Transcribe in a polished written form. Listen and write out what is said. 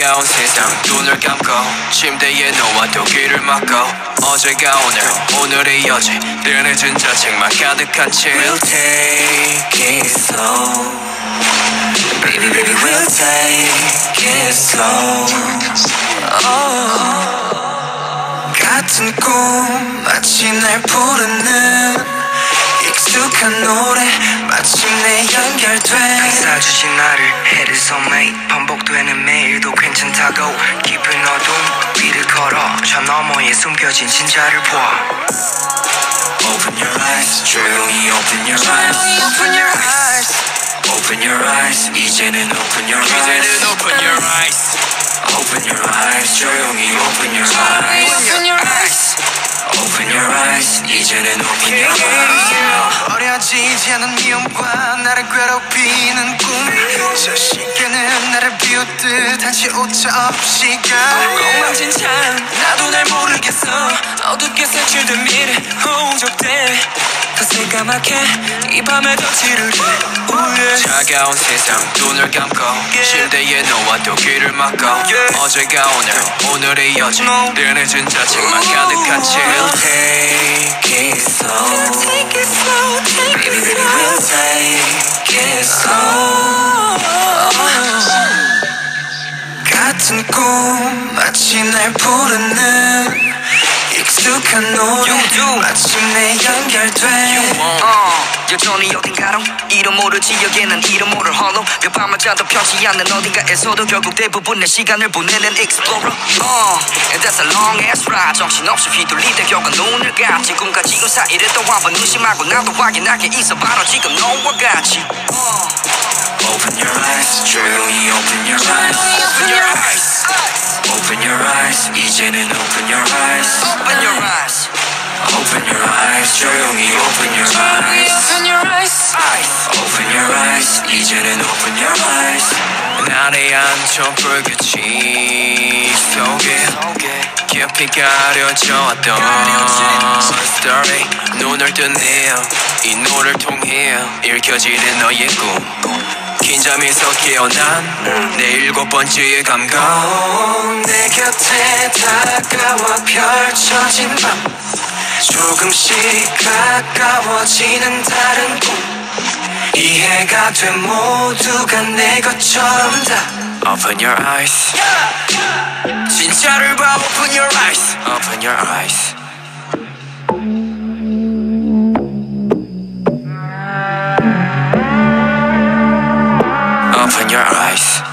차가운 세상 눈을 감고 침대에 누워도 귀를 막고 어제가 오늘이 어제 늘 늦은 자책만 가득한 채 We'll take it slow Baby baby we'll take it slow 같은 꿈 마치 날 부르는 익숙한 노래 마침내 연결돼 사주신 나를 해를 섬에 반복되는 매일도 괜찮다고 깊은 어둠 위를 걸어 저 너머에 숨겨진 진짜를 봐 Open your eyes 조용히 open your eyes Open your eyes Open your eyes 이제는 open your eyes Open your eyes Open your eyes 조용히 open your eyes Open your eyes Open your eyes 이제는 open your eyes 버려지지 않은 미움과 나를 괴롭히는 꿈저 시계는 나를 비웃듯 한치 오차 없이 가 엉망진창 나도 날 모르겠어 어둡게 색칠된 미래 호적돼 더 새까맣게 이 밤에 더 지르래 차가운 세상 눈을 감고 침대에 누워도 귀를 막고 어제가 오늘이 어제 늘 늦은 자책만 가득한 채 We'll take it slow Baby baby we'll take it slow 같은 꿈 마치 날 부르는 익숙한 노래 마침내 연결돼 여전히 어딘가로 이름 모르지 여기는 이름 모를 홀로 몇 밤을 자도 펴지 않는 어딘가에서도 결국 대부분의 시간을 보내는 explorer And that's a long ass ride 정신없이 휘둘리다 결국 눈을 감지 꿈과 지금 사이를 또 한번 의심하고 나도 확인하게 있어 바로 지금 너와 같이 Open your eyes 조용히 open your eyes Open your eyes Open your eyes 이제는 open your eyes Open your eyes Open your eyes 조용히 open your eyes Open your eyes Open your eyes 이제는 open your eyes 날에 앉혀 불빛이 속에 깊이 가려져 왔던 story 눈을 뜨네요 이 노래를 통해 읽혀지는 너의 꿈 긴 잠에서 깨어난 내 7번째의 감각 내 곁에 다가와 펼쳐진 밤 조금씩 가까워지는 다른 꿈 이해가 돼 모두가 내 것처럼 다 Open your eyes 진짜를 봐 Open your eyes Open your eyes Open your eyes